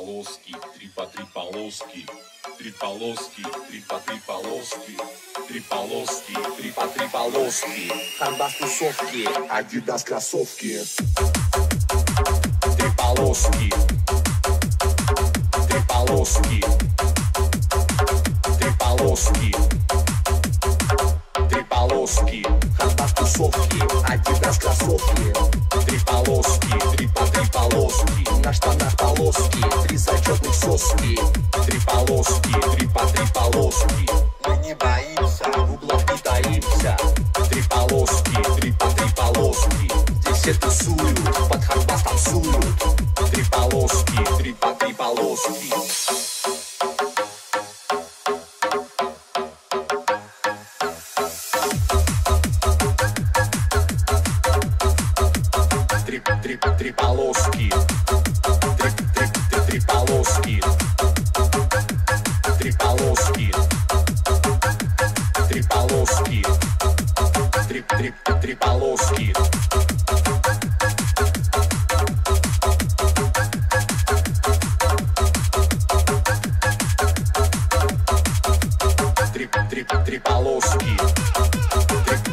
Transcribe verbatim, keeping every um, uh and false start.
полоски, три по три полоски, три полоски, три по три полоски, три полоски, три по три полоски. Хардбас тусовки, Адидас кроссовки. Три полоски, три полоски, три полоски, три полоски. Хардбас тусовки, Адидас кроссовки. Три полоски, три по три полоски. На штанах полоски, три зачетных соски. Три полоски, три по три полоски. Мы не боимся, в углах не таимся. Три полоски, три по три полоски. Здесь все тусуют, под хардбас танцуют. Три полоски, три по три полоски. Три, три, три полоски.